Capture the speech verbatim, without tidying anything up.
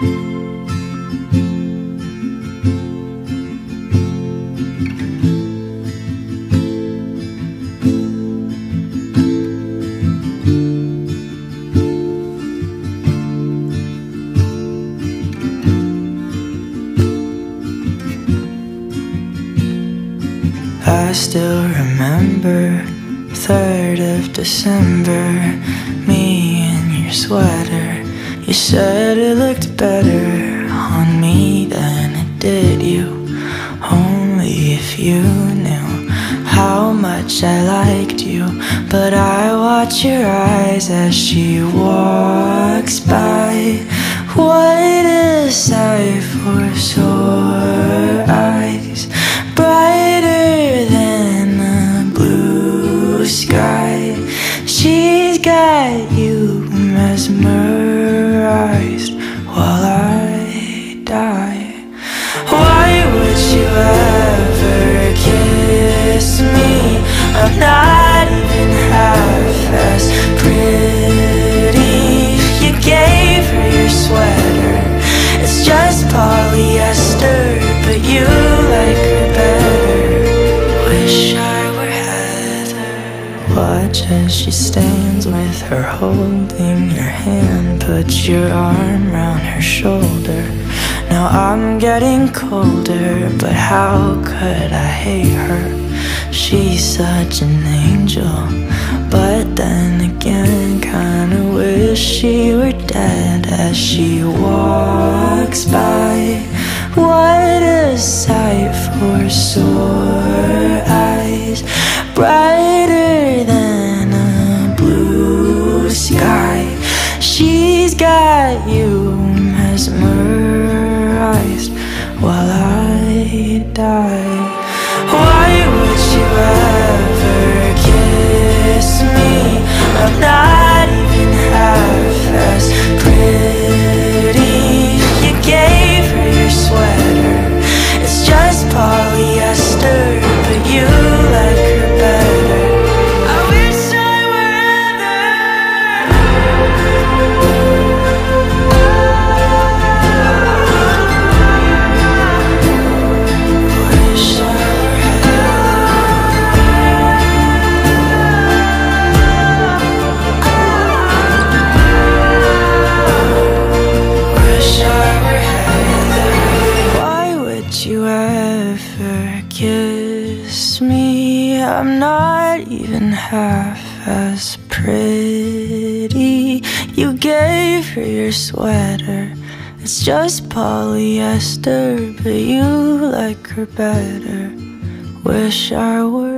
I still remember third of December, me in your sweater. You said it looked better on me than it did you. Only if you knew how much I liked you. But I watch your eyes as she walks by. What a sight for sore eyes, brighter than a blue sky. She's got you mesmerized while I die. Why would you ever kiss me? I'm not even half as pretty. You gave her your sweater, it's just polyester, but you like her better. Wish I were Heather. Watch as she stands with her holding your hand, put your arm round her shoulder. Now I'm getting colder, but how could I hate her? She's such an angel, but then again kinda wish she were dead as she walks by. What a sight for sore eyes, brighter than a blue sky. She's got you mesmerized while I die. Why would you ever kiss me? I'm not even half as pretty. You gave her your sweater, it's just polyester, but you like her better. I wish I were Heather. Wish I were you ever kiss me? I'm not even half as pretty. You gave her your sweater, it's just polyester, but you like her better. Wish I were